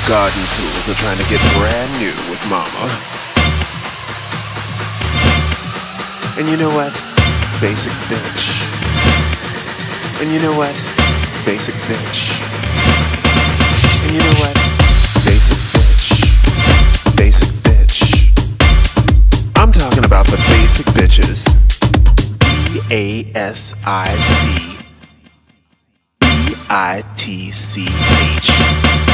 garden tools are trying to get brand new with mama. And you know what? Basic bitch. And you know what? Basic bitch. And you know what? Basic bitch. Basic bitch. I'm talking about the basic bitches. BASIC BITCH.